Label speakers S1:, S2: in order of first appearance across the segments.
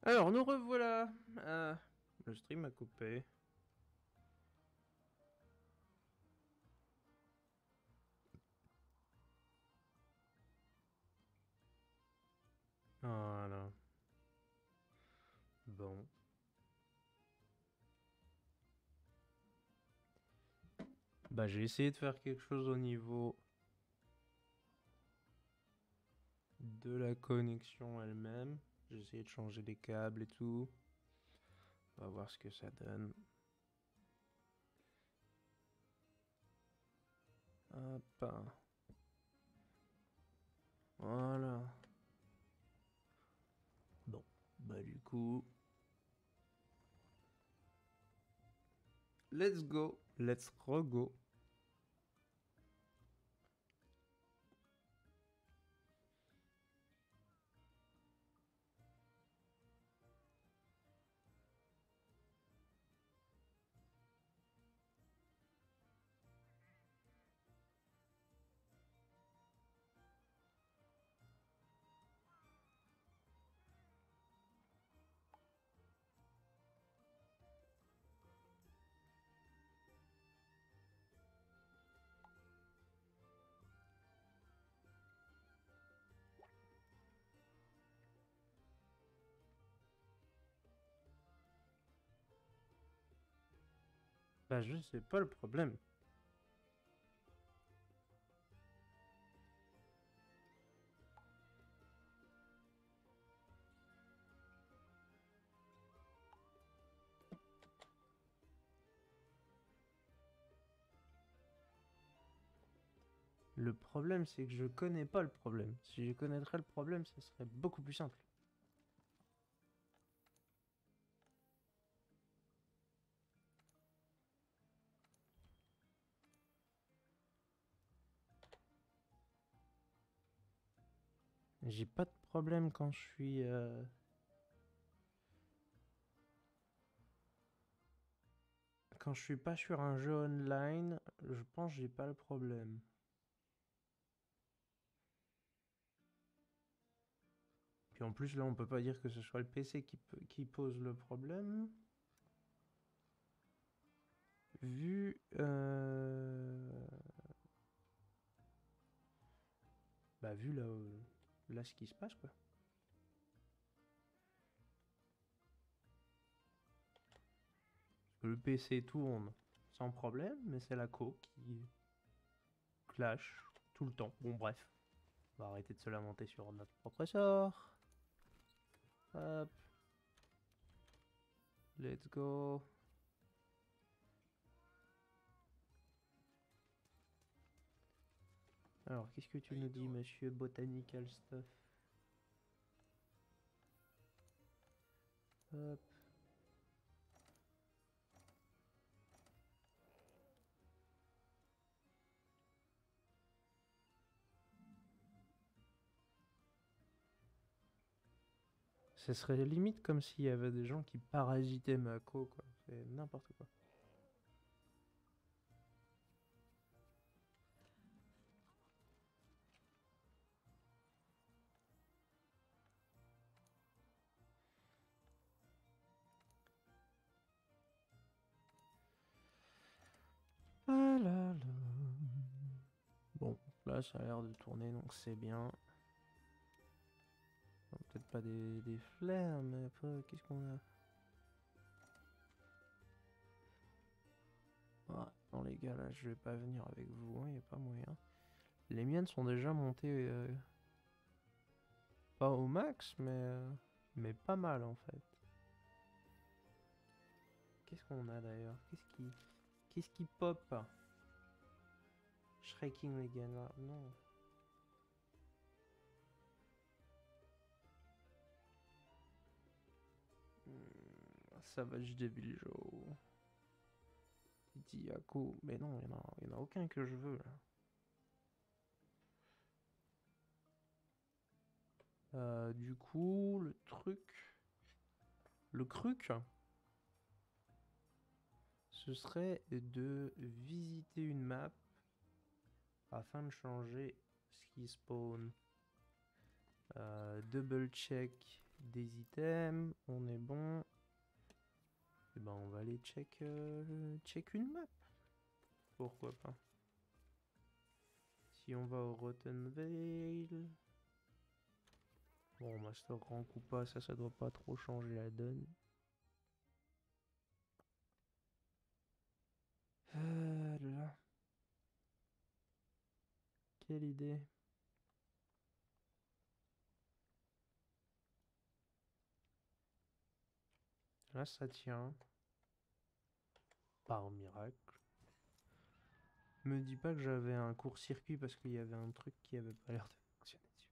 S1: Alors, nous revoilà. Le stream a coupé. Voilà. Bon. Bah, j'ai essayé de faire quelque chose au niveau de la connexion elle-même. J'ai essayé de changer les câbles et tout. On va voir ce que ça donne. Hop. Voilà. Bon. Bah, du coup... Let's go. Let's re-go. Bah, je sais pas le problème. Le problème, c'est que je connais pas le problème. Si je connaîtrais le problème, ça serait beaucoup plus simple. J'ai pas de problème quand je suis... Quand je suis pas sur un jeu online, je pense que j'ai pas le problème. Puis en plus, là, on peut pas dire que ce soit le PC qui pose le problème. Vu... Bah, vu là, là ce qui se passe, quoi. Parce que le PC tourne sans problème, mais c'est la co qui clash tout le temps. Bon, bref. On va arrêter de se lamenter sur notre propre sort. Hop. Let's go. Alors, qu'est-ce que tu nous dis, monsieur Botanical Stuff? Hop. Ce serait limite comme s'il y avait des gens qui parasitaient Mako, quoi. C'est n'importe quoi. Ah là là. Bon, là ça a l'air de tourner, donc c'est bien. Bon, peut-être pas des flares, mais après, qu'est-ce qu'on a? Ah, non les gars, là je vais pas venir avec vous, il a pas moyen. Les miennes sont déjà montées, pas au max, mais pas mal en fait. Qu'est-ce qu'on a d'ailleurs? Qu'est-ce qui pop? Shrinking Legend, là, non. Savage Devil Joe. Diaco. Mais non, il y en a aucun que je veux là. Du coup, le truc. Le truc, ce serait de visiter une map afin de changer ce qui spawn. Double check des items, on est bon. Et ben on va aller check une map. Pourquoi pas. Si on va au Rotten Vale. Bon, Master Rank ou pas, ça doit pas trop changer la donne. Là. Quelle idée. Là, ça tient. Par miracle. Me dis pas que j'avais un court-circuit parce qu'il y avait un truc qui avait pas l'air de fonctionner dessus.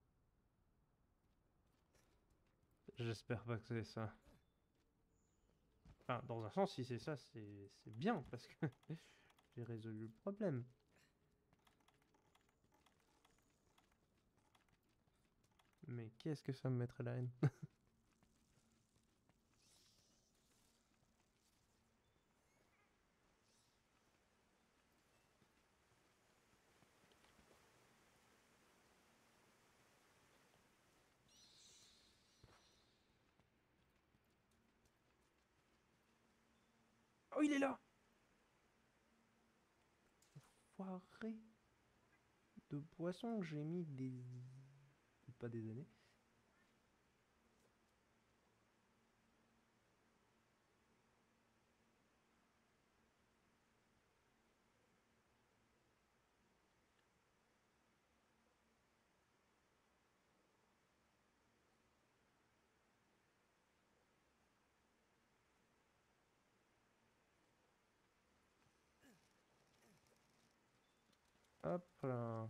S1: J'espère pas que c'est ça. Enfin, dans un sens, si c'est ça, c'est bien parce que j'ai résolu le problème. Mais qu'est-ce que ça me mettrait la haine? Oh, il est là! Foiré de poisson, j'ai mis des... pas des années. Hop là.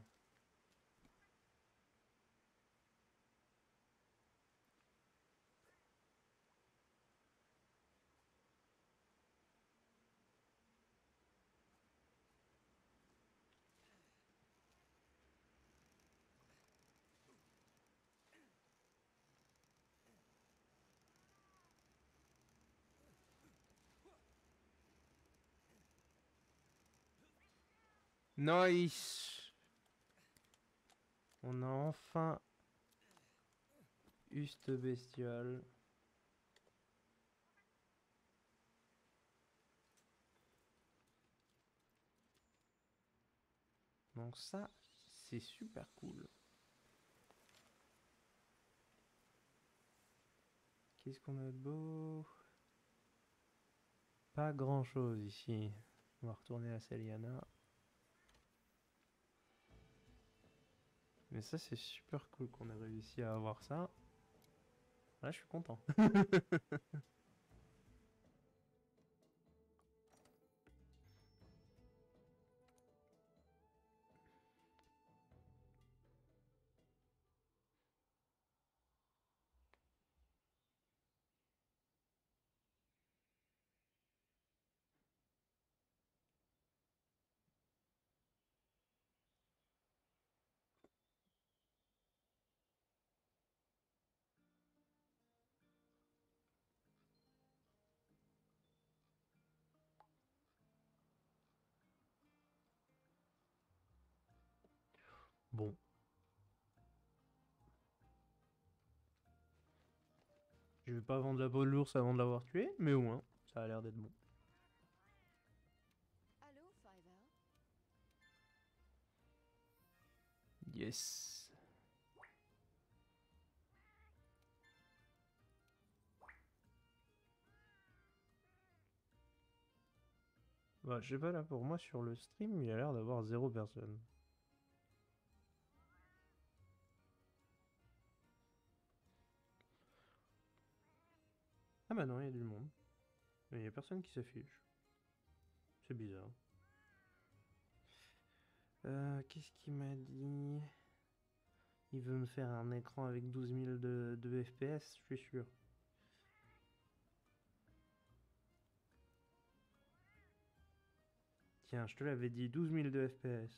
S1: Nice! On a enfin eu cette bestiole. Donc ça, c'est super cool. Qu'est-ce qu'on a de beau? Pas grand chose ici. On va retourner à Seliana. Mais ça, c'est super cool qu'on ait réussi à avoir ça. Là, je suis content. Bon. Je vais pas vendre la peau de l'ours avant de l'avoir tué, mais au moins, ça a l'air d'être bon.
S2: Allô, Fiver?
S1: Yes. Bah, je sais pas, là, pour moi, sur le stream, il a l'air d'avoir 0 personne. Ah bah non, il y a du monde. Mais il y a personne qui s'affiche. C'est bizarre. Qu'est-ce qu'il m'a dit? Il veut me faire un écran avec 12 000 de FPS, je suis sûr. Tiens, je te l'avais dit, 12 000 de FPS.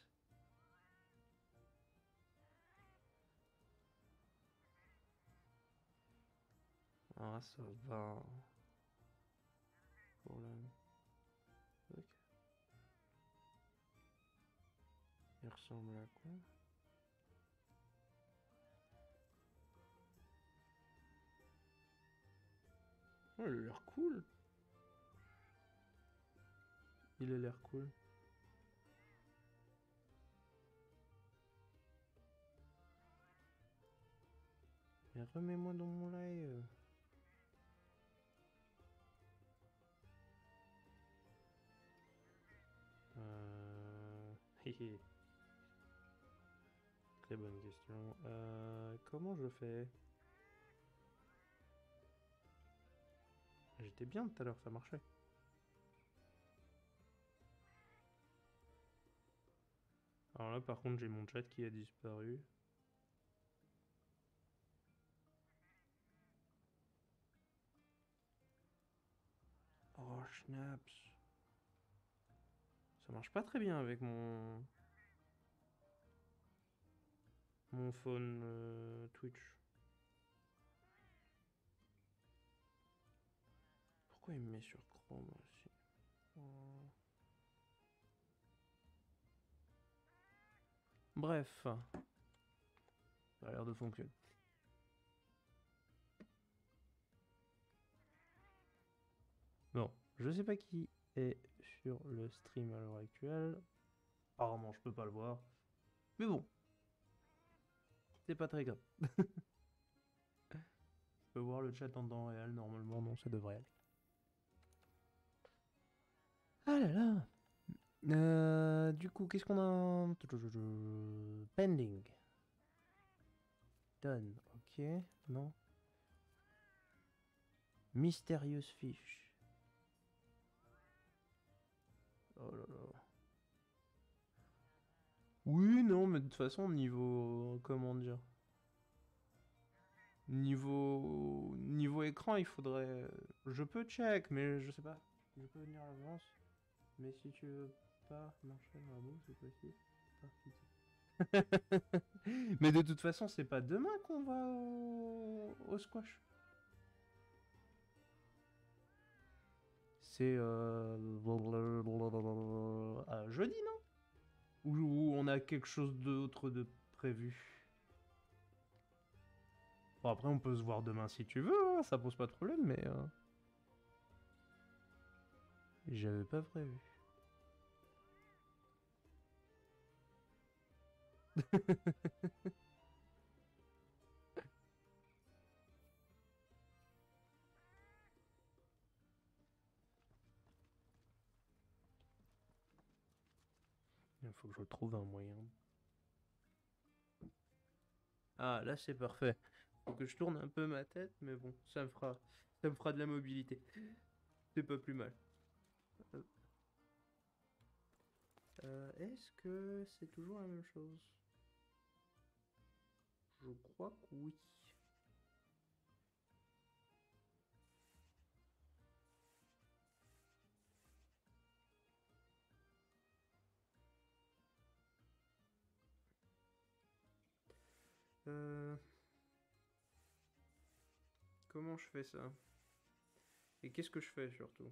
S1: Ah, ça va. Pour le... Ok. Il ressemble à quoi? Oh, il a l'air cool. Il a l'air cool. Mais remets-moi dans mon live. Hihi. Très bonne question. Comment je fais? J'étais bien tout à l'heure, ça marchait. Alors là, par contre, j'ai mon chat qui a disparu. Oh, schnaps. Ça marche pas très bien avec mon phone Twitch. Pourquoi il me met sur Chrome aussi? Oh. Bref, ça a l'air de fonctionner. Bon, je sais pas qui est sur le stream à l'heure actuelle. Apparemment, je peux pas le voir. Mais bon, c'est pas très grave. Je peux voir le chat en temps réel, normalement, non, ça devrait aller. Ah là là. Du coup, qu'est-ce qu'on a? Pending. Done. Ok. Non. Mystérieuse fiche. Oh là là. Oui, non, mais de toute façon, niveau... Comment dire? Niveau écran, il faudrait... Je peux check, mais je sais pas. Je peux venir à l'avance. Mais si tu veux pas marcher dans la boue, c'est possible. Mais de toute façon, c'est pas demain qu'on va au squash. C'est jeudi, non? Ou on a quelque chose d'autre de prévu? Bon, après, on peut se voir demain si tu veux, hein, ça pose pas de problème, mais j'avais pas prévu. Il faut que je trouve un moyen. Ah, là, c'est parfait. Faut que je tourne un peu ma tête, mais bon, ça me fera de la mobilité. C'est pas plus mal. Est-ce que c'est toujours la même chose? Je crois que oui. Euh, Comment je fais ça? Et qu'est-ce que je fais surtout?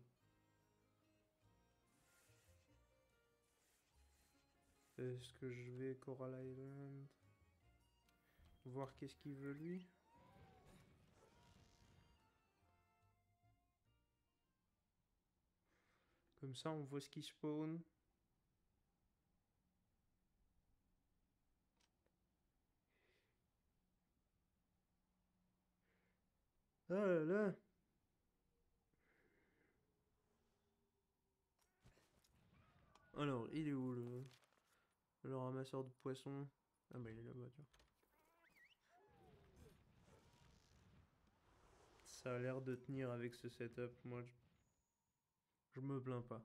S1: Est-ce que je vais Coral Island? Voir qu'est-ce qu'il veut lui? Comme ça, on voit ce qui spawn. Ah là là! Alors, il est où le ramasseur de poissons? Ah bah il est là-bas, tiens. Ça a l'air de tenir avec ce setup. Moi, je me plains pas.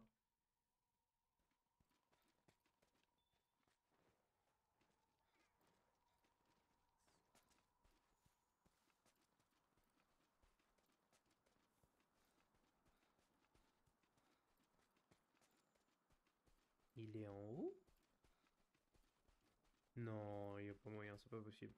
S1: Il est en haut? Non, il n'y a pas moyen, c'est pas possible.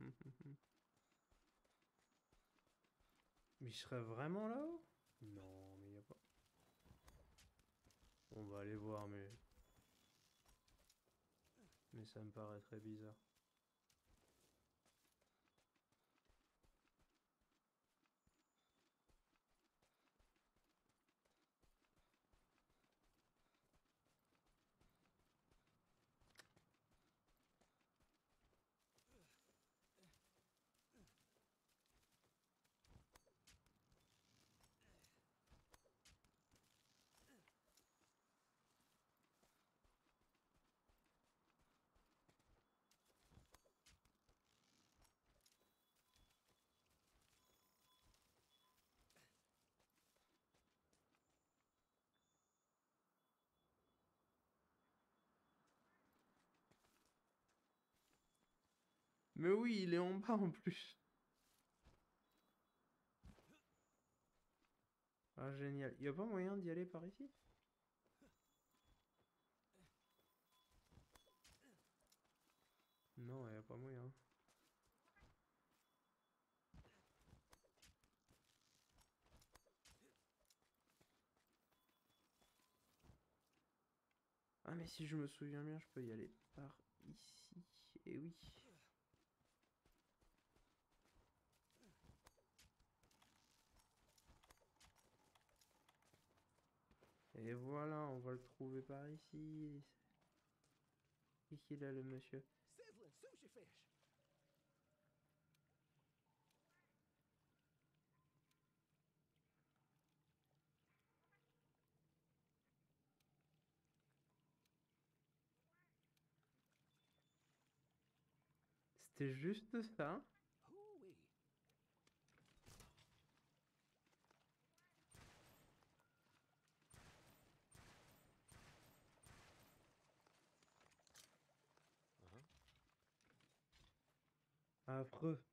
S1: Mais il serait vraiment là-haut? Non, mais y a pas. On va aller voir, mais ça me paraît très bizarre. Mais oui, il est en bas en plus. Ah, génial. Y a pas moyen d'y aller par ici? Non, y a pas moyen. Ah, mais si je me souviens bien, je peux y aller par ici. Et oui. Et voilà, on va le trouver par ici. Ici, là, le monsieur.
S2: Sizzling sushi fish.
S1: C'était juste ça.
S2: Hoo-wee.
S1: Affreux.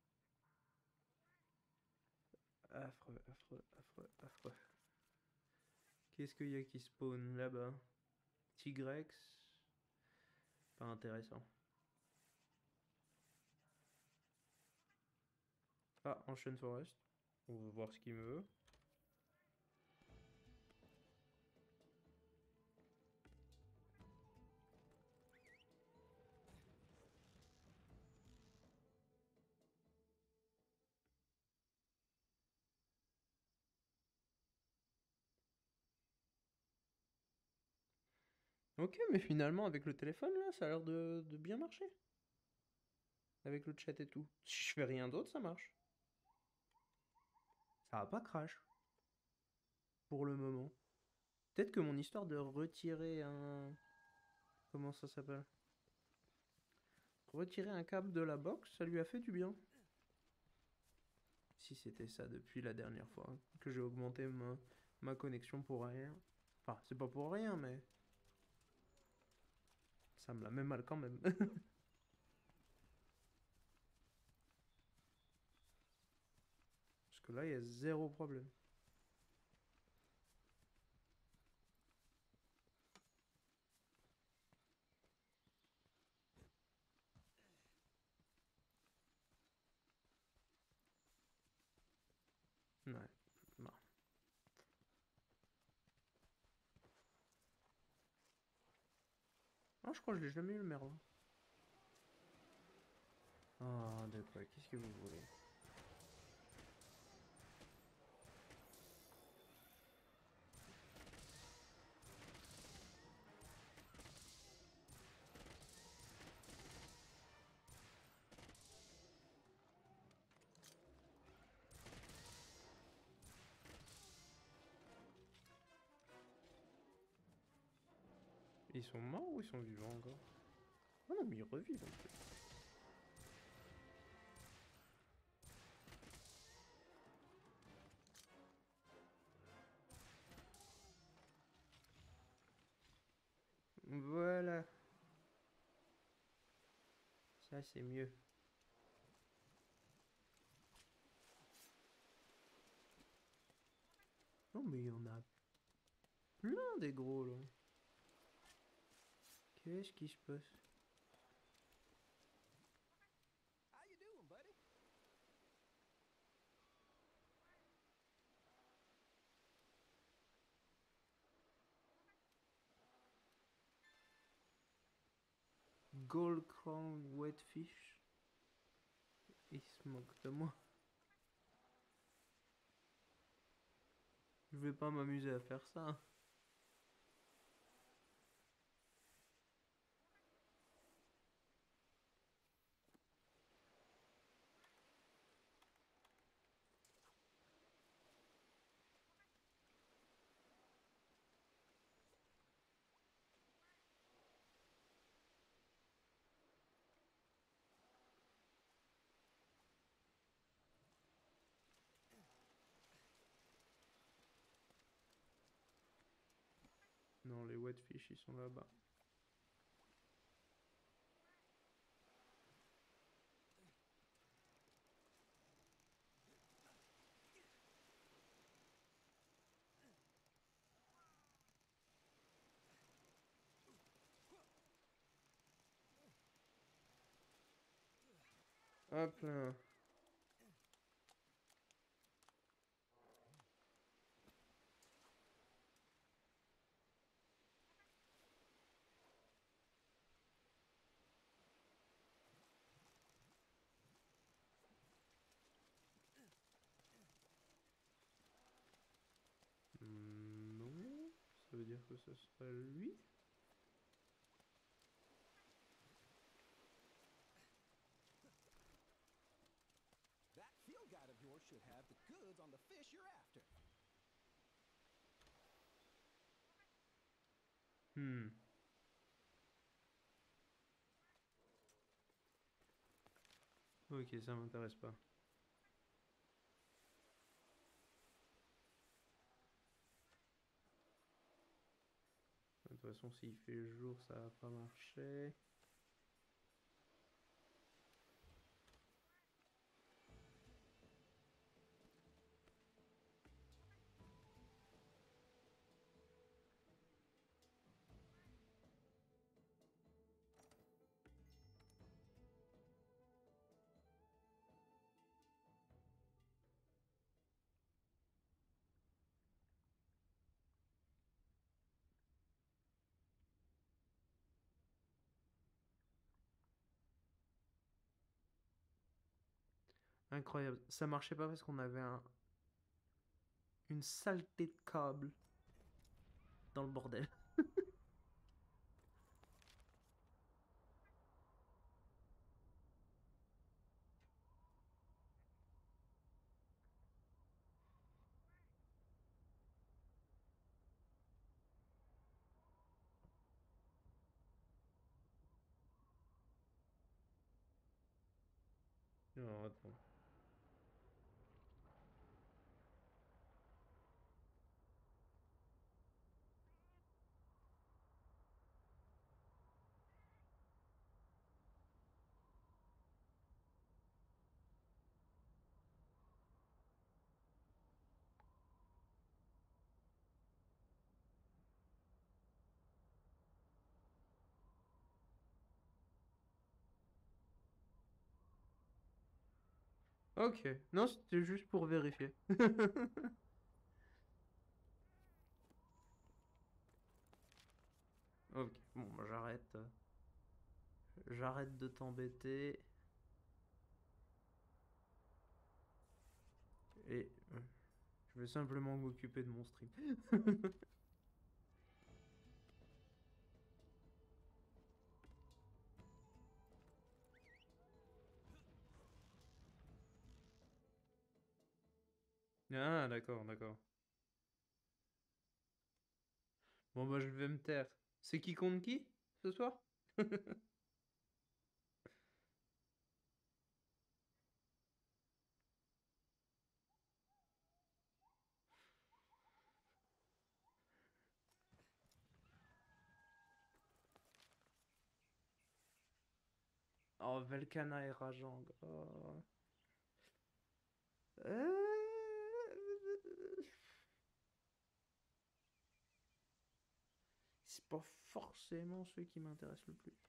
S1: Affreux, affreux, affreux, affreux. Qu'est-ce qu'il y a qui spawn là-bas? Tigrex. Pas intéressant. Ah, Ancient Forest. On va voir ce qu'il me veut. Ok, mais finalement, avec le téléphone, là, ça a l'air de bien marcher. Avec le chat et tout. Si je fais rien d'autre, ça marche. Ça va pas crash. Pour le moment. Peut-être que mon histoire de retirer un... Comment ça s'appelle? Retirer un câble de la box, ça lui a fait du bien. Si c'était ça depuis la dernière fois que j'ai augmenté ma connexion pour rien. Enfin, c'est pas pour rien, mais... Ça me la met mal quand même. Parce que là, il y a zéro problème. Ouais. Bon. Ah, je crois que je l'ai jamais eu le merlin. Ah, de quoi? Qu'est-ce que vous voulez? Ils sont morts ou ils sont vivants encore? Ah non, mais ils revivent en fait. Voilà. Ça, c'est mieux. Non, mais il y en a plein des gros là. Qu'est-ce qui se passe?
S2: How you doing, buddy?
S1: Gold Crown Whitefish. Il se moque de moi. Je vais pas m'amuser à faire ça. Non, les Whitefish, ils sont là-bas. Hop là. Non, ça veut dire que ce serait lui.
S2: That field guide of yours should have the goods on the fish you're after.
S1: Ok, ça m'intéresse pas. De toute façon, s'il fait jour, ça va pas marcher. Incroyable. Ça marchait pas parce qu'on avait une saleté de câble dans le bordel. Non, attends. Ok. Non, c'était juste pour vérifier. Ok. Bon, bah, j'arrête. J'arrête de t'embêter. Et je vais simplement m'occuper de mon stream. Ah, d'accord, d'accord. Bon, bah, je vais me taire. C'est qui contre qui ce soir? Oh, Velkana et Rajang. Oh. C'est pas forcément ceux qui m'intéressent le plus.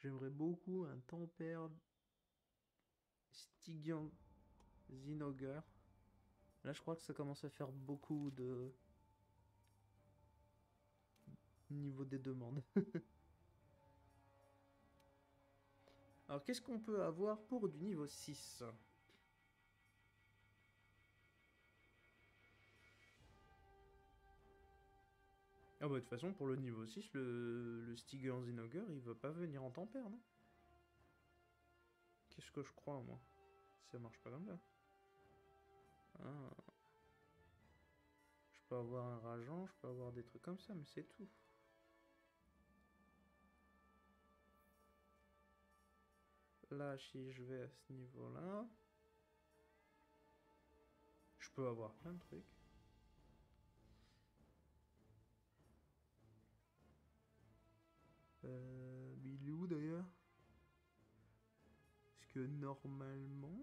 S1: J'aimerais beaucoup un Tempère Stygian Zinogre. Là, je crois que ça commence à faire beaucoup de niveau des demandes. Alors, qu'est-ce qu'on peut avoir pour du niveau 6? Ah bah de toute façon, pour le niveau 6, le Stygian Zinogre, il va pas venir en Tempère, non? Qu'est-ce que je crois, moi? Ça marche pas comme ça. Ah. Je peux avoir un rageant, je peux avoir des trucs comme ça, mais c'est tout. Là, si je vais à ce niveau-là, je peux avoir plein de trucs. Il est où d'ailleurs? Parce que normalement,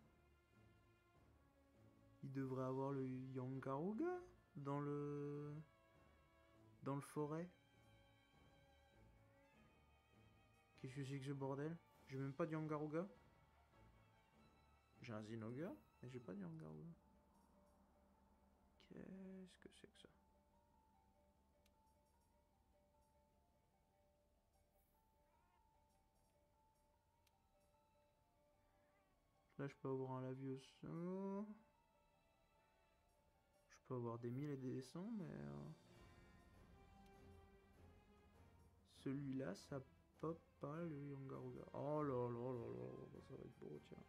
S1: il devrait avoir le Yangaruga dans le forêt. Qu'est-ce que c'est que ce bordel? J'ai même pas de Yangaruga. J'ai un Zinogre, mais j'ai pas de Yangaruga. Qu'est-ce que c'est que ça? Là, je peux avoir un Lavioso. Je peux avoir des 1000 et des 100, mais... celui-là, ça pop pas le Yangaruga. Oh là là là là, ça va être beau, tiens.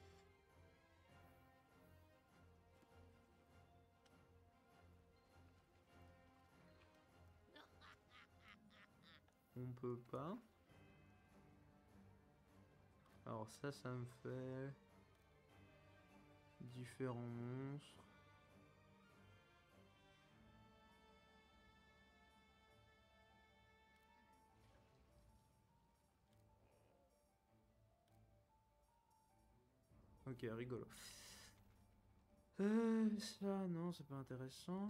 S1: On peut pas. Alors ça me fait... différents monstres. Ok, rigolo. Ça, non, c'est pas intéressant.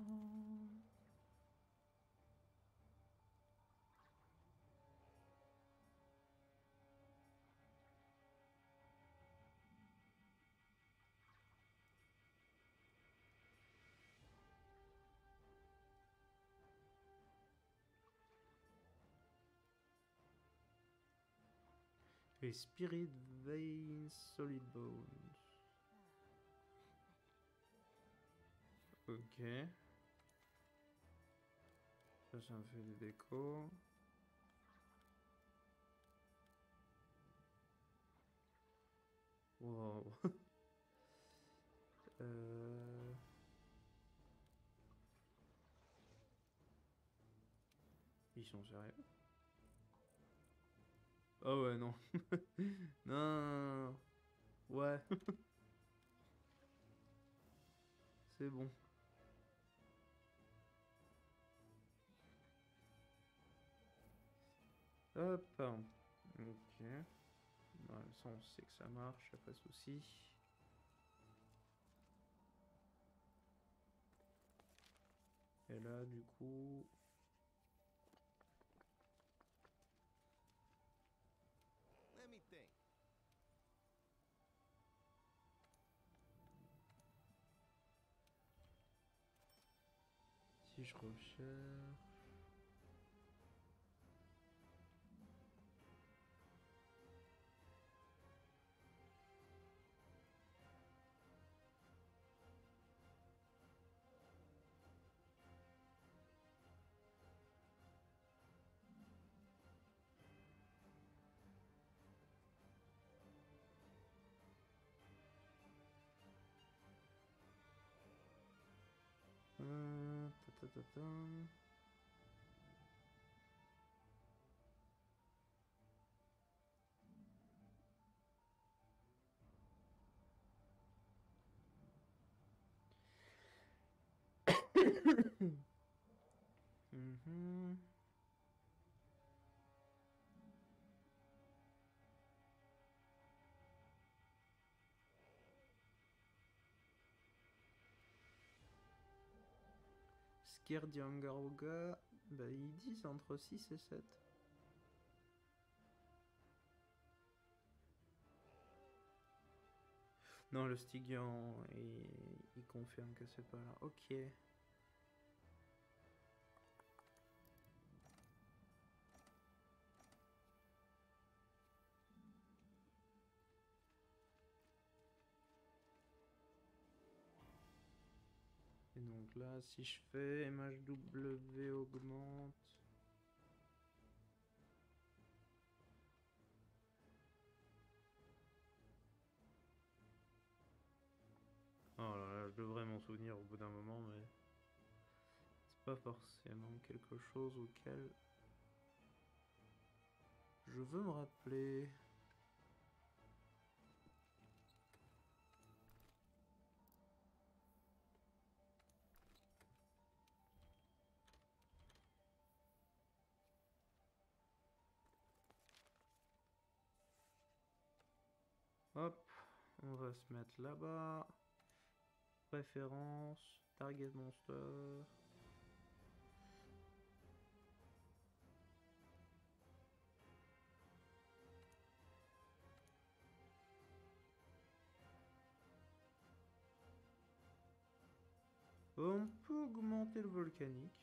S1: Et Spirit Vein Solid Bones. Ok. Ça me fait des décos. Wow. Ils sont sérieux? Oh ouais, non. Non. Ouais. C'est bon. Hop. Ok. Ouais, ça, on sait que ça marche, y'a pas de souci. Et là, du coup...
S2: Let me think.
S1: Si je recherche... ta ta ta ta. Mhm. Skirdiangaruga, bah ils disent entre 6 et 7. Non, le Stygian, il confirme que c'est pas là. Ok. Et donc là, si je fais MHW augmente. Oh là là, je devrais m'en souvenir au bout d'un moment, mais c'est pas forcément quelque chose auquel je veux me rappeler. Hop, on va se mettre là-bas. Préférence, target monster. On peut augmenter le volcanique.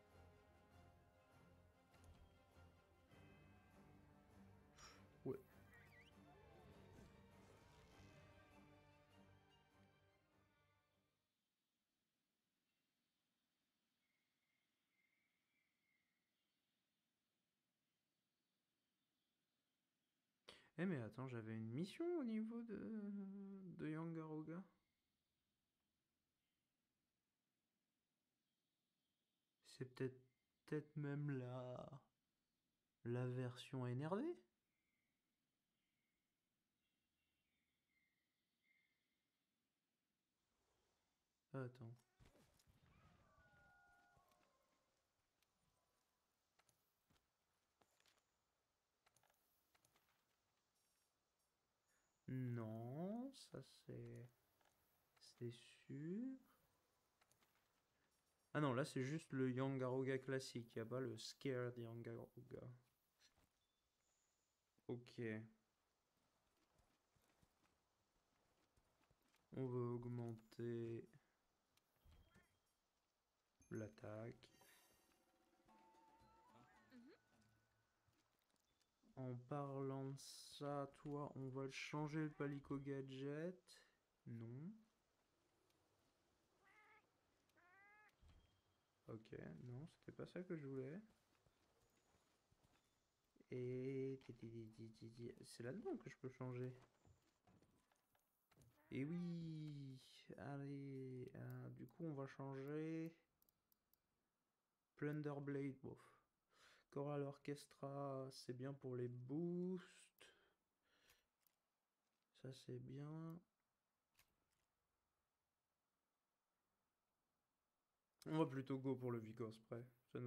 S1: Ouais. Eh mais attends, j'avais une mission au niveau de Yangaroga. C'est peut-être même la version énervée. Attends. Non, ça c'est sûr. Ah non, là c'est juste le Yangaroga classique, y a pas le Scared Yangaroga. Ok. On va augmenter l'attaque. En parlant de ça, toi, on va changer le palico gadget. Non. Ok, non, c'était pas ça que je voulais. Et c'est là-dedans que je peux changer. Et oui, allez, du coup on va changer Plunder Blade, bof. Choral Orchestra, c'est bien pour les boosts. Ça c'est bien. On va plutôt go pour le Vigor Spray.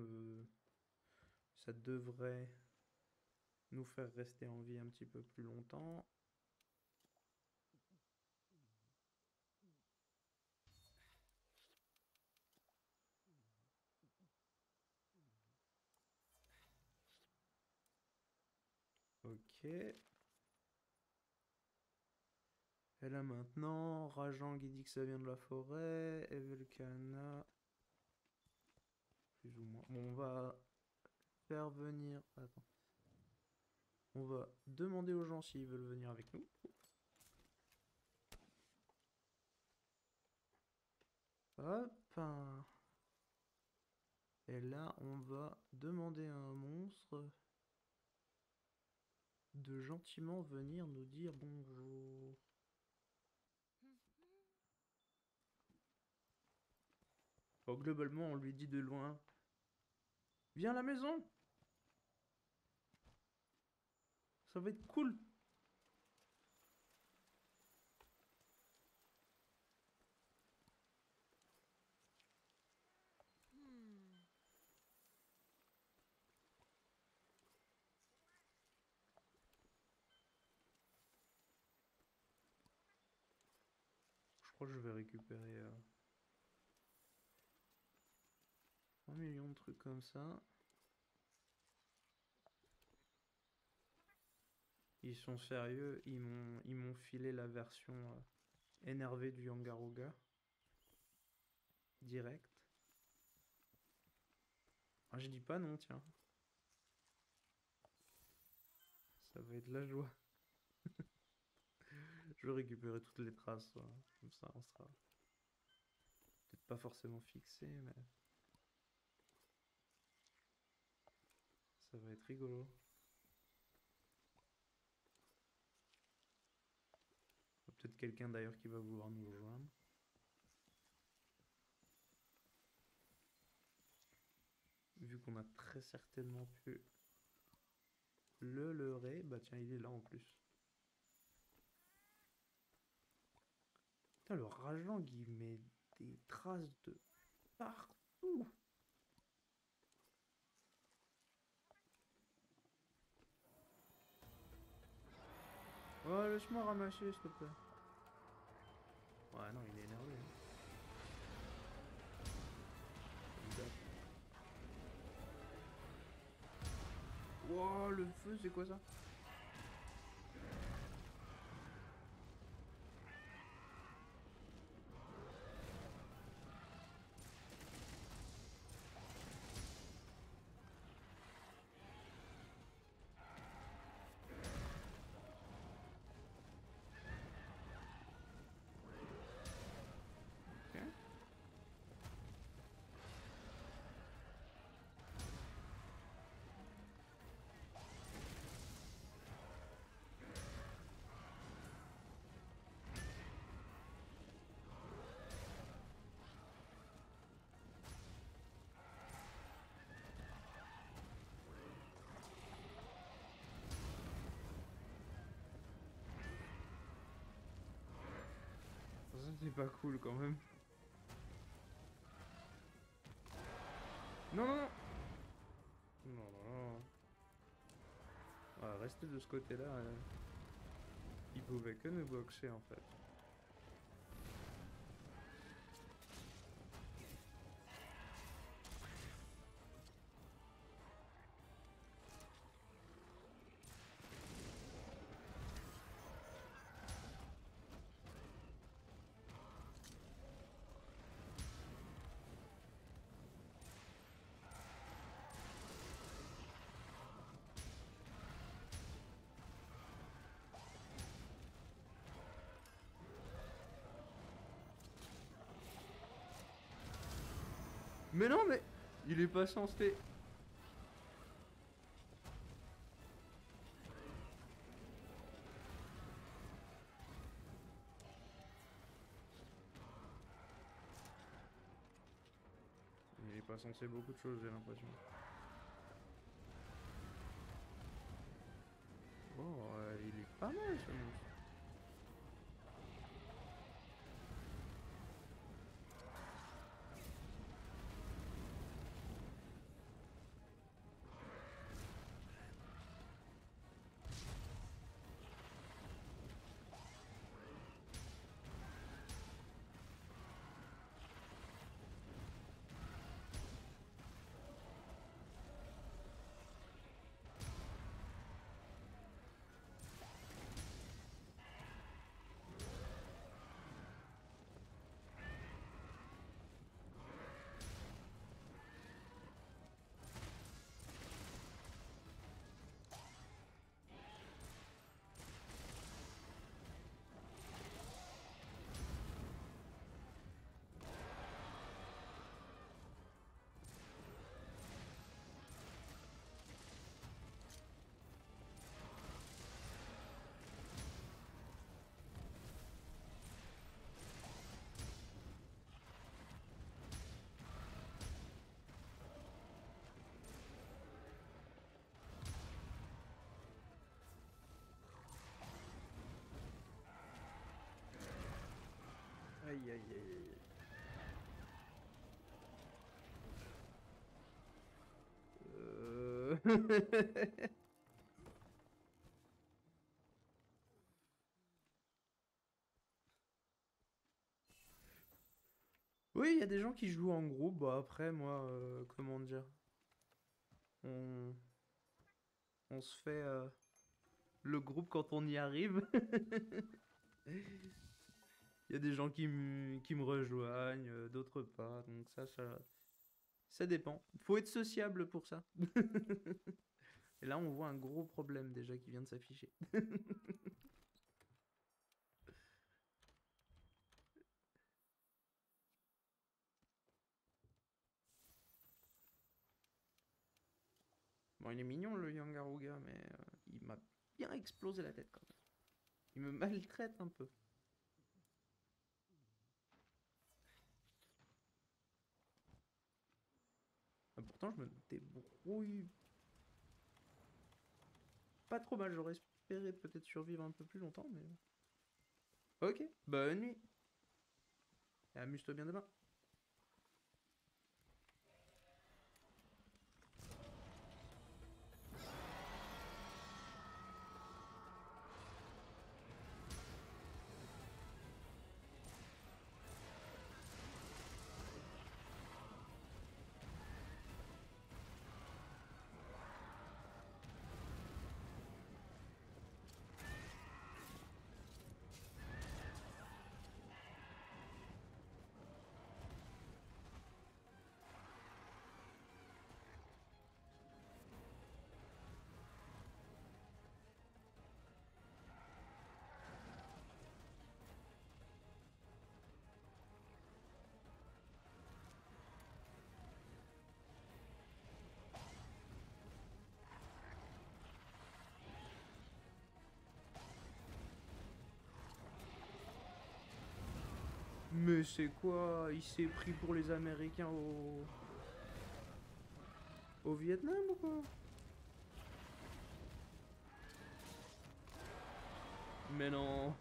S1: Ça devrait nous faire rester en vie un petit peu plus longtemps. Ok. Et là maintenant, Rajang il dit que ça vient de la forêt. Evelkana. Plus ou moins. Bon, on va faire venir. Attends. On va demander aux gens s'ils veulent venir avec nous. Hop. Et là, on va demander à un monstre de gentiment venir nous dire bonjour. Bon, globalement, on lui dit de loin. Viens à la maison. Ça va être cool. Je crois que je vais récupérer 1 million de trucs comme ça. Ils sont sérieux, ils m'ont filé la version énervé du Yangaruga. Direct. Ah, je dis pas non, tiens. Ça va être la joie. Je vais récupérer toutes les traces, ouais. Comme ça on sera peut-être pas forcément fixé, mais ça va être rigolo. Peut-être quelqu'un d'ailleurs qui va vouloir nous rejoindre. Vu qu'on a très certainement pu le leurrer, bah tiens, il est là en plus. Putain, le Rajang, il met des traces de partout. Oh, laisse-moi ramasser, s'il te plaît. Ouais, non, il est énervé. Hein. Wow, le feu, c'est quoi ça? Ok. Ça, c'est pas cool quand même. Non, non, non. Non, non, non. Ouais, rester de ce côté-là, il pouvait que nous boxer en fait. Mais non, mais il est pas censé. Il est pas censé beaucoup de choses, j'ai l'impression. Oh, il est pas mal ce monstre. Aïe aïe aïe aïe. Oui, il y a des gens qui jouent en groupe. Bah après, moi, comment dire, on, on se fait le groupe quand on y arrive. Il y a des gens qui me rejoignent, d'autres pas. Donc ça dépend. Faut être sociable pour ça. Et là, on voit un gros problème déjà qui vient de s'afficher. Bon, il est mignon le Yangaruga, mais il m'a bien explosé la tête quand même. Il me maltraite un peu. Ah, pourtant, je me débrouille pas trop mal. J'aurais espéré peut-être survivre un peu plus longtemps, mais... Ok, bonne nuit. Et amuse-toi bien demain. Mais c'est quoi? Il s'est pris pour les Américains au Vietnam ou quoi? Mais non.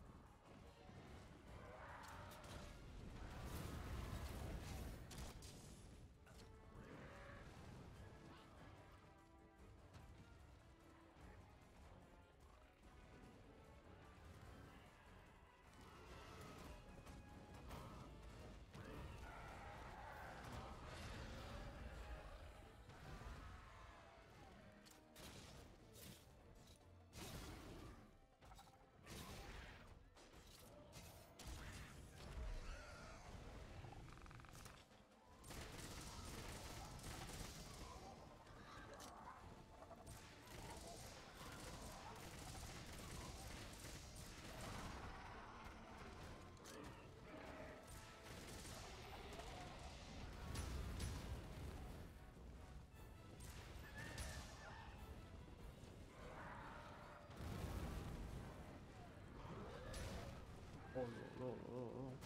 S1: Oh là là là là.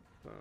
S1: Hop.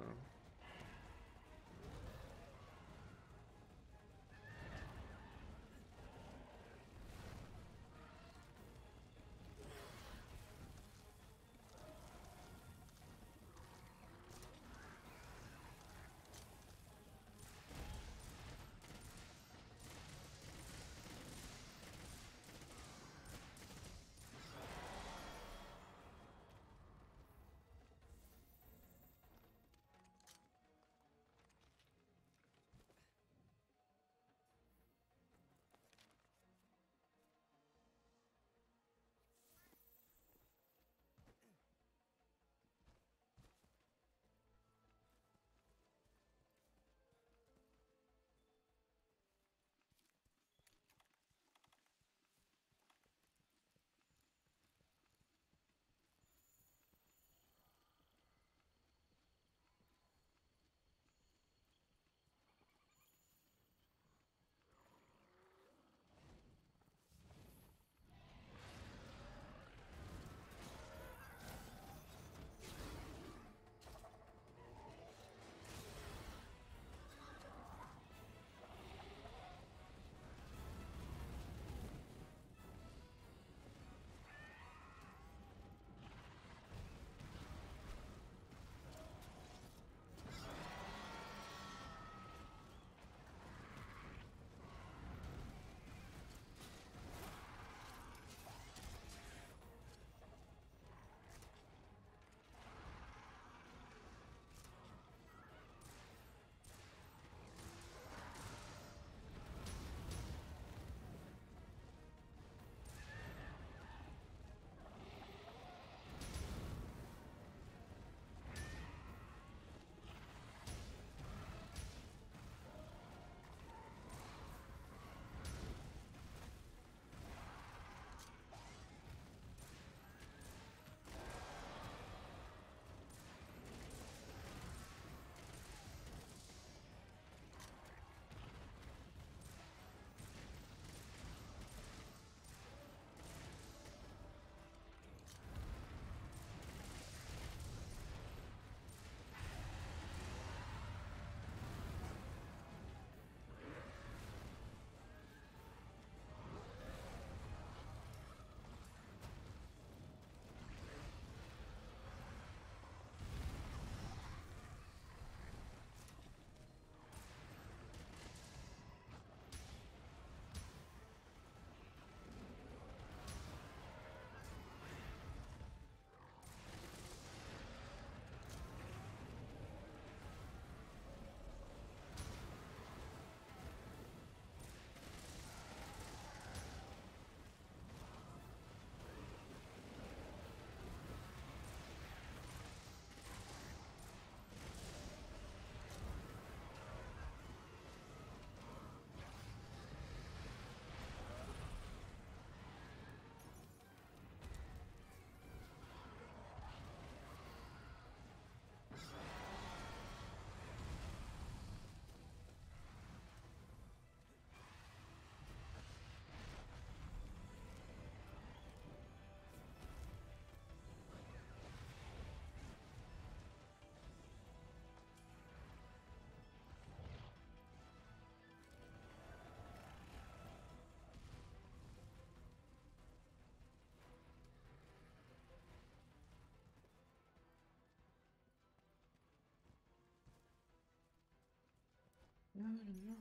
S1: Ah là là.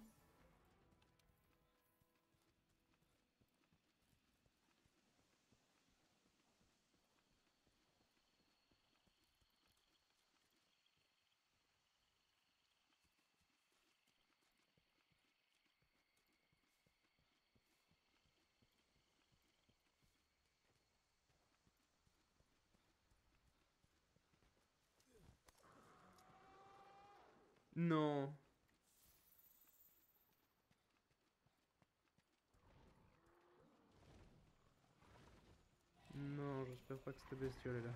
S1: Non. Non, j'espère pas que cette bestiole est là.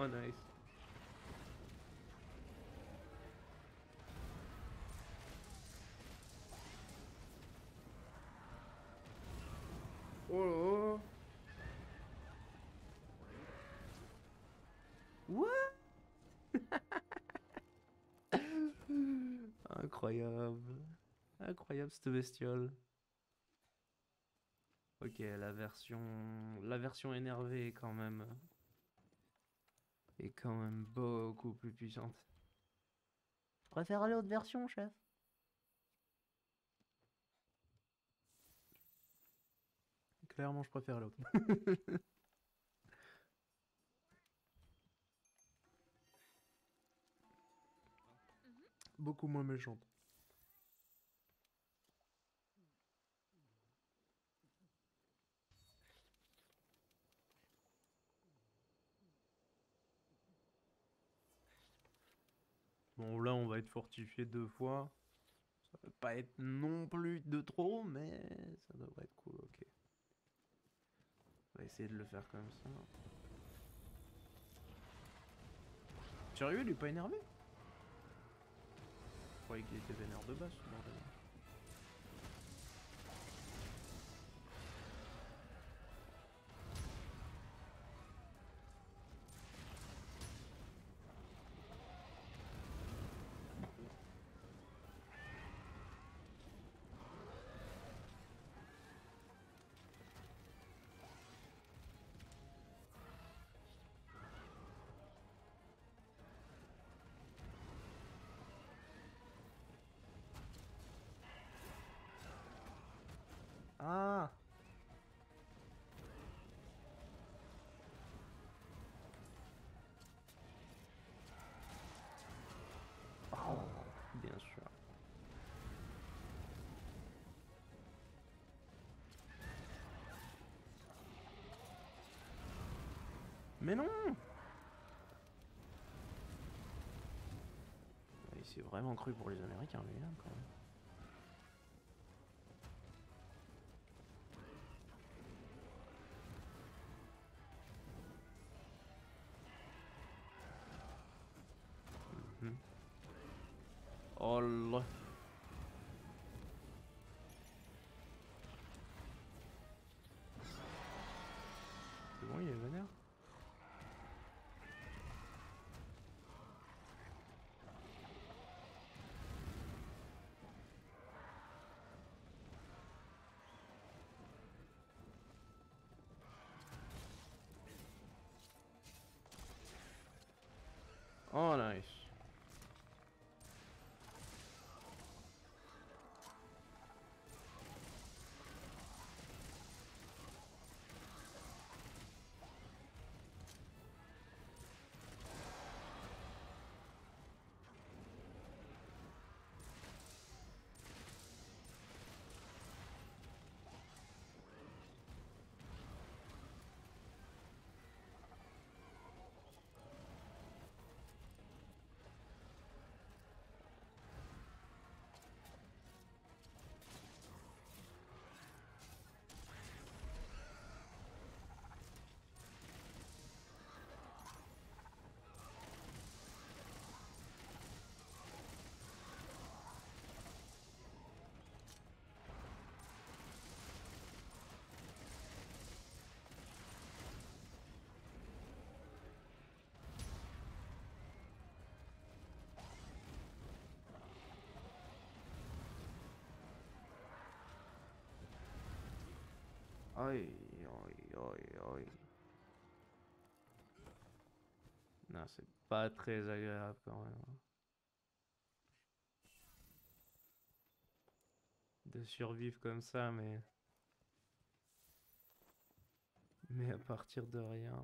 S1: Oh nice. Oh là là. What? Incroyable. Incroyable cette bestiole. Ok, la version énervée est quand même beaucoup plus puissante. Je préfère l'autre version, chef. Clairement, je préfère l'autre. Beaucoup moins méchante. Bon, là, on va être fortifié 2 fois. Ça va pas être non plus de trop, mais ça devrait être cool, ok. On va essayer de le faire comme ça. Sérieux, il est pas énervé? Je croyais qu'il était vénère de base, ce bordel. Ah! Oh, bien sûr. Mais non! Il s'est vraiment cru pour les Américains, lui, hein, quand même. Mhm. Oh là! C'est bon, il est vénère? Oh, nice. Aïe, aïe, aïe, aïe. Non, c'est pas très agréable quand même, hein, de survivre comme ça, mais à partir de rien.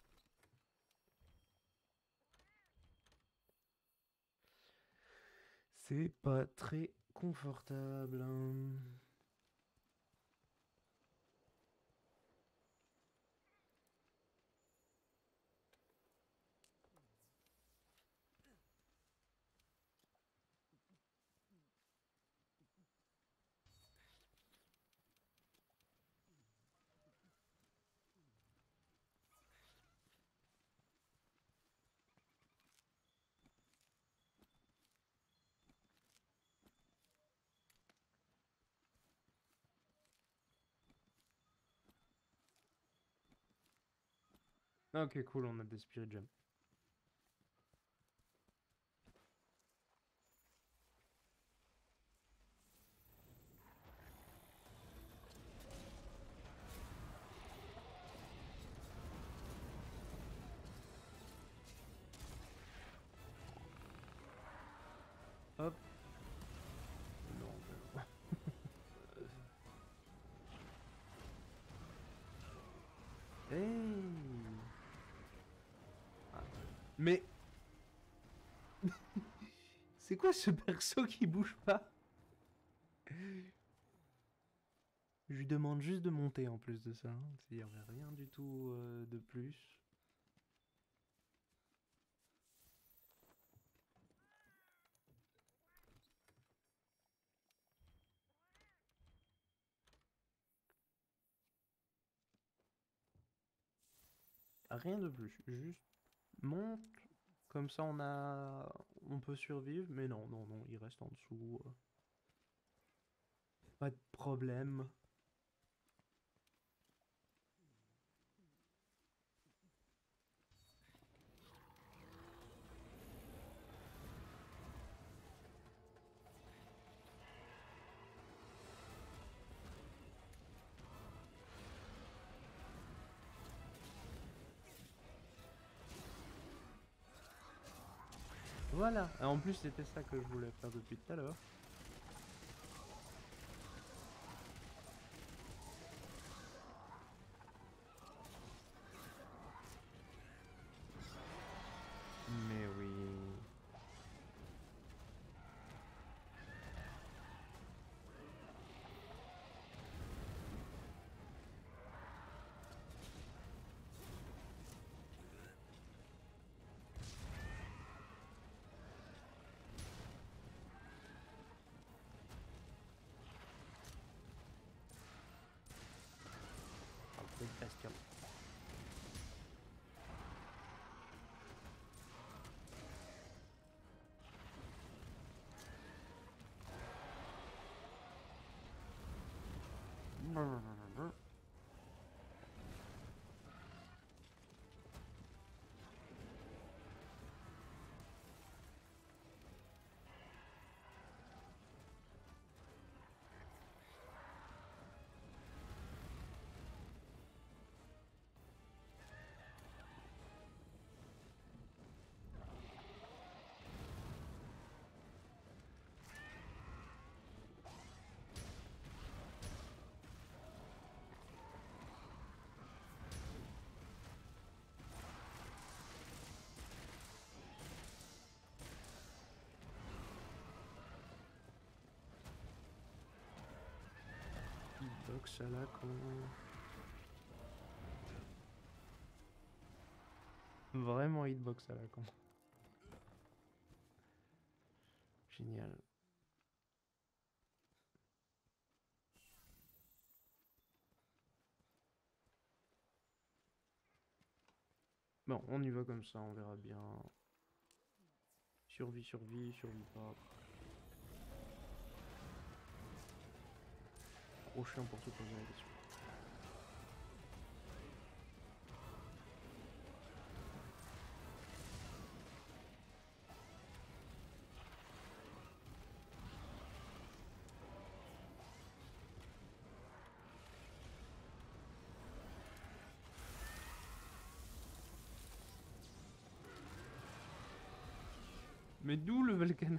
S1: C'est pas très confortable, hein. Ok, cool, on a des Spirit Gems. Hop. Non, non. Hey. Ah. Mais c'est quoi ce perso qui bouge pas? Je lui demande juste de monter en plus de ça. Hein. Il n'y avait rien du tout de plus. Rien de plus. Juste monte. Comme ça on peut survivre. Mais non, non, non, il reste en dessous. Pas de problème. Voilà. Et en plus, c'était ça que je voulais faire depuis tout à l'heure. Mais oui. Un peu de bastion. Hitbox à la con. Vraiment hitbox à la con. Génial. Bon, on y va comme ça, on verra bien. Survie, survie, survie pas. Trop chiant pour se poser la question. Mais d'où le Vulcan?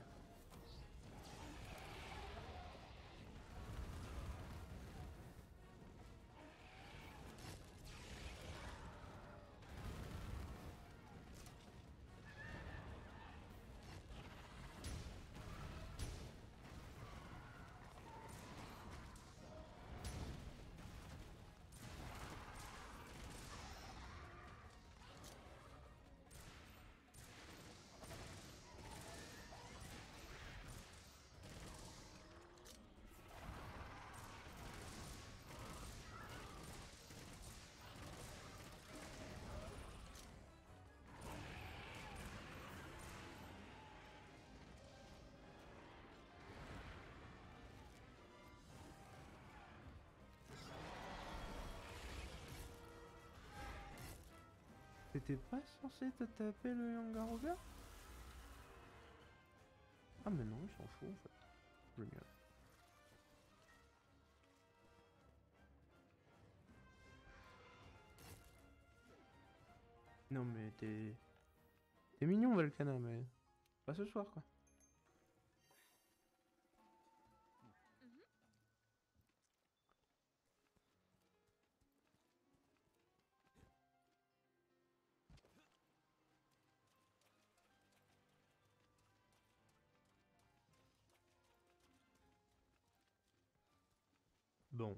S1: T'étais pas censé te taper le Yangaroga? Ah mais non, il s'en fout en fait. Génial. Non mais t'es mignon Velkana, mais pas ce soir quoi. Bon.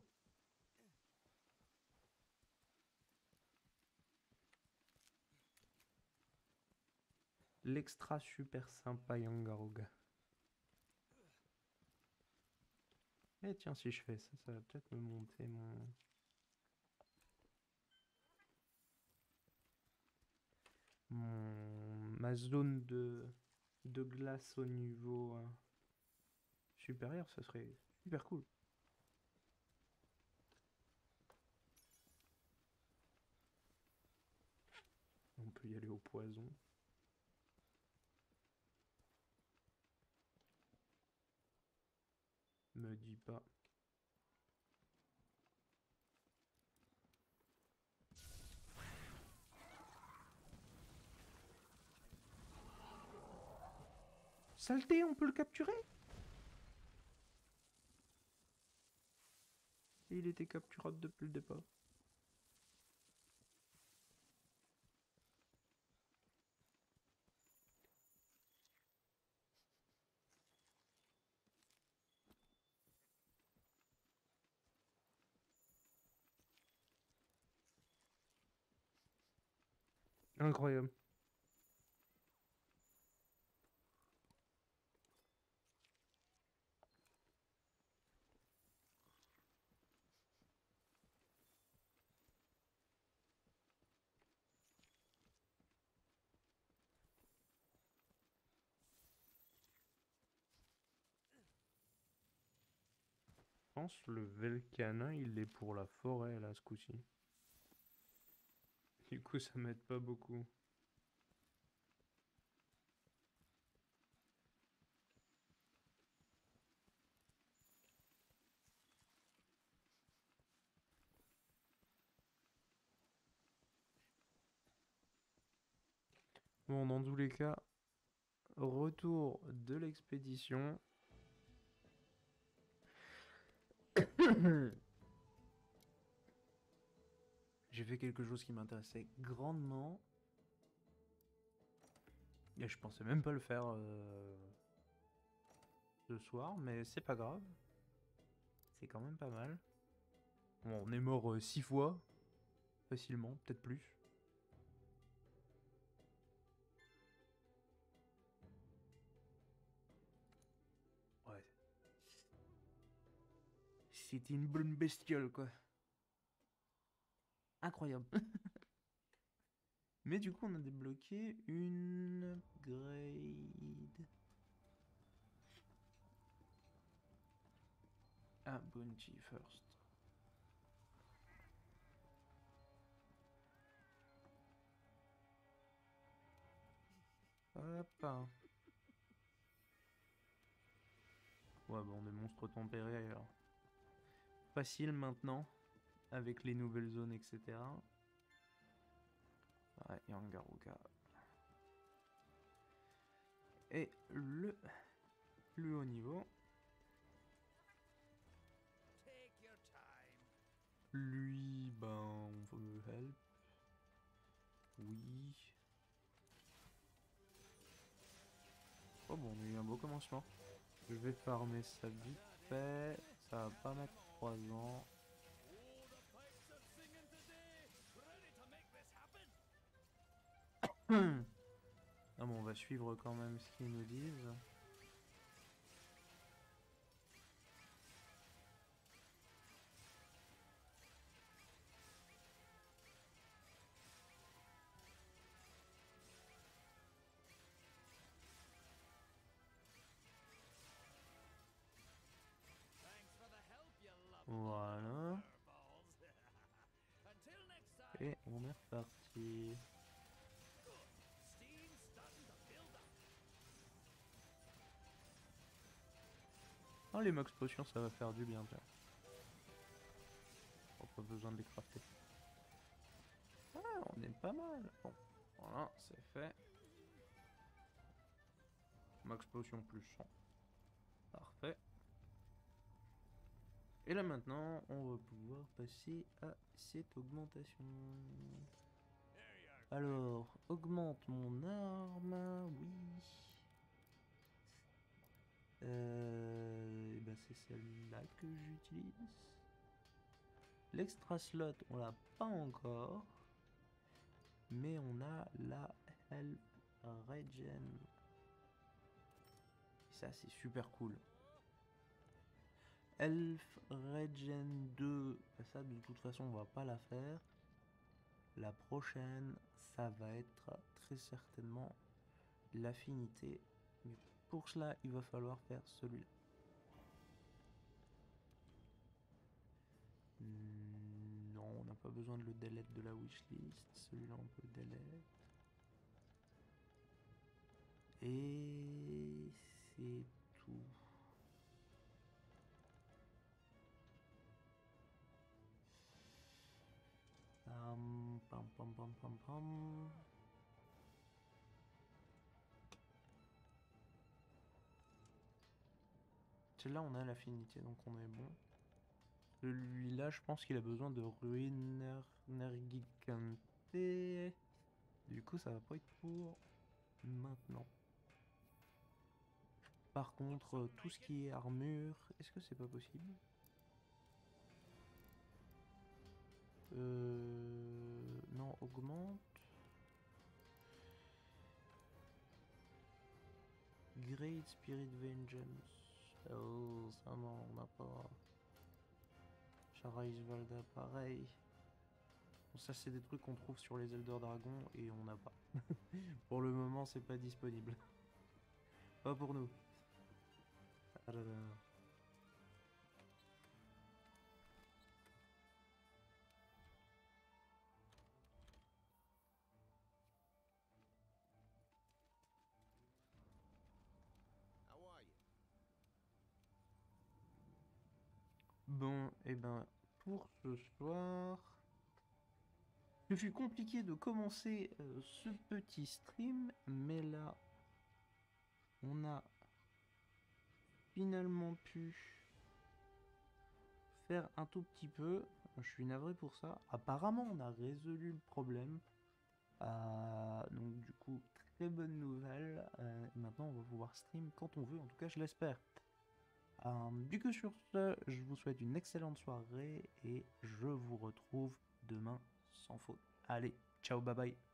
S1: L'extra super sympa Yangaroga. Eh tiens, si je fais ça, ça va peut-être me monter ma zone de glace au niveau supérieur, ça serait super cool. On peut y aller au poison. Me dis pas. Saleté, on peut le capturer? Il était capturable depuis le départ. Incroyable. Je pense que le Velcana, il est pour la forêt là ce coup-ci. Du coup, ça m'aide pas beaucoup. Bon, dans tous les cas, retour de l'expédition. J'ai fait quelque chose qui m'intéressait grandement. Et je pensais même pas le faire ce soir, mais c'est pas grave. C'est quand même pas mal. Bon, on est mort 6 fois, facilement, peut-être plus. Ouais. C'était une bonne bestiole, quoi. Incroyable. Mais du coup, on a débloqué une upgrade. Ah, bounty first. Hop. Ouais, bon, on est monstres tempérés alors. Facile maintenant, avec les nouvelles zones, etc. Ouais, Yangaruka. Et le plus haut niveau. Lui, ben, on veut help. Oui. Oh bon, on a eu un beau commencement. Je vais farmer ça vite fait. Ça va pas mettre 3 ans. Ah bon, on va suivre quand même ce qu'ils nous disent. Voilà. Et on est reparti. Ah, les max potions, ça va faire du bien, tiens. Pas besoin de les crafter. Ah, on est pas mal. Bon, voilà, c'est fait. Max potion plus 100. Parfait. Et là maintenant, on va pouvoir passer à cette augmentation. Alors, augmente mon arme, oui. Et ben c'est celle-là que j'utilise. L'extra slot, on l'a pas encore. Mais on a la Health Regen. Ça, c'est super cool. Health Regen 2, ça de toute façon, on va pas la faire. La prochaine, ça va être très certainement l'affinité. Mais pour cela, il va falloir faire celui-là. Non, on n'a pas besoin de le delete de la wishlist. Celui-là, on peut le delete. Et c'est tout. Pam, pam, pam, pam, pam, pam. Celle-là, on a l'affinité, donc on est bon. Celui-là, je pense qu'il a besoin de ruine Nergicante. Du coup, ça va pas être pour maintenant. Par contre, tout ce qui est armure, est-ce que c'est pas possible? Non, augmente. Great Spirit Vengeance. Oh, ça non, on n'a pas. Charais Valda, pareil. Bon, ça, c'est des trucs qu'on trouve sur les Elder Dragons et on n'a pas. Pour le moment, c'est pas disponible. Pas pour nous. Ah là là.
S2: How are you?
S1: Bon, et ben, pour ce soir, ce fut compliqué de commencer ce petit stream, mais là, on a finalement pu faire un tout petit peu. Je suis navré pour ça. Apparemment, on a résolu le problème. Donc du coup, très bonne nouvelle. Maintenant, on va pouvoir stream quand on veut. En tout cas, je l'espère. Du coup, sur ce, je vous souhaite une excellente soirée et je vous retrouve demain sans faute. Allez, ciao, bye bye.